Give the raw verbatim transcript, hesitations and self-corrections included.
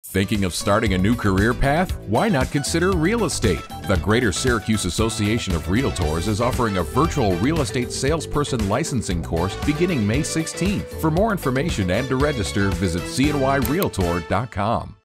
Thinking of starting a new career path? Why not consider real estate? The Greater Syracuse Association of Realtors is offering a virtual real estate salesperson licensing course beginning May sixteenth. For more information and to register, visit C N Y Realtor dot com.